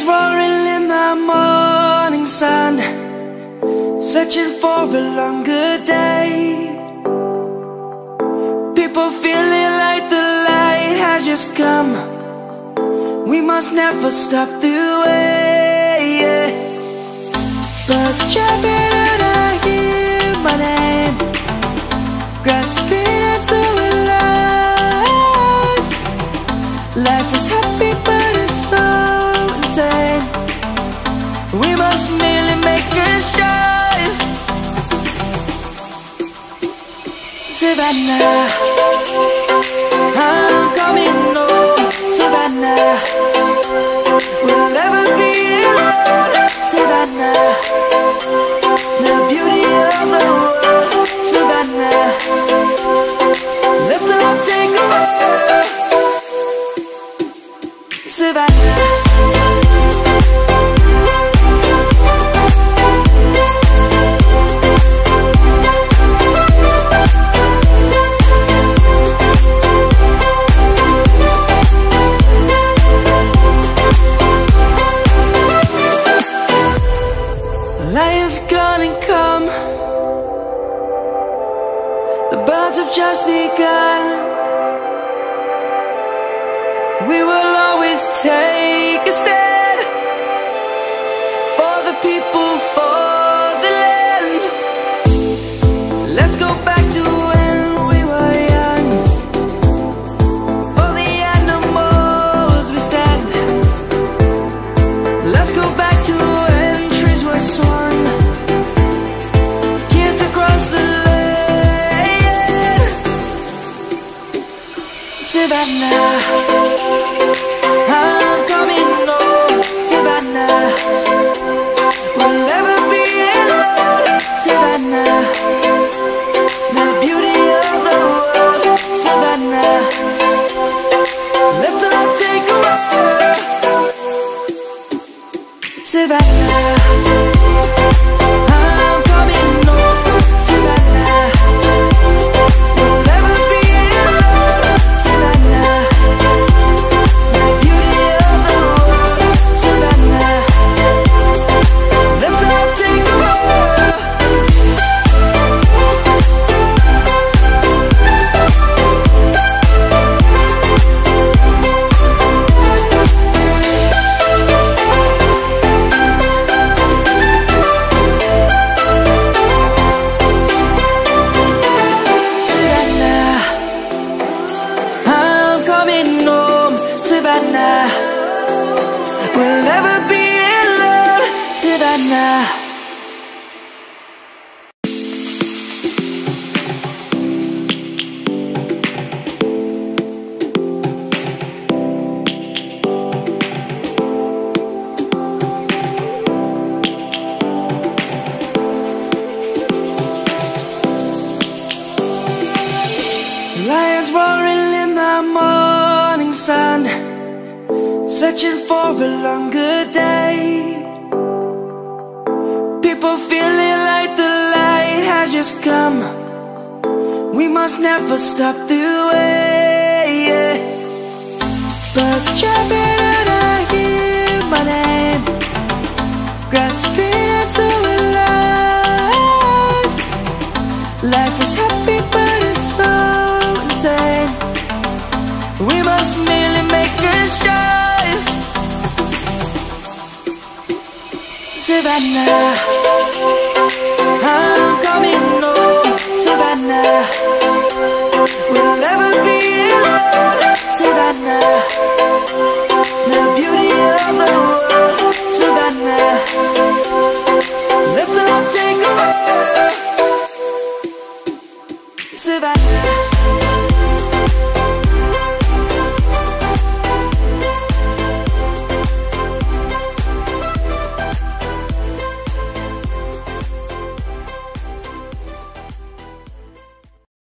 roaring in the morning sun, searching for a longer day. People feeling like the light has just come. We must never stop the way, yeah. Birds chirping and I hear my name, grasping into a life. Life is happy but it's so insane. We must merely make a start. Savannah, I'm coming home. Savannah, we'll never be alone. Savannah, the beauty of the world. Savannah, let's all take a walk. Savannah, lion's gonna come. The birds have just begun. We will always take a stand for the people, for the land. Let's go back to when we were young. For the animals we stand. Let's go back to when trees were swung, kids across the land. Savannah, I'm coming home. Savannah, we'll never be alone. Savannah, the beauty of the world. Savannah, let's all take a walk. Savannah, I'm coming home. Savannah, we'll never be alone. Savannah, the beauty of the world. Savannah, let's all take a walk. Savannah, we'll never be alone. Savannah. Lions roaring in the morning sun, searching for a longer day. People feeling like the light has just come. We must never stop the way, yeah. Birds chirping and I hear my name, grasping into a life. Life is happy but it's so insane. We must merely make a start. Savannah, I'm coming home. Savannah, we'll never be alone. Savannah, the beauty of the world. Savannah, let's all take a walk. Savannah.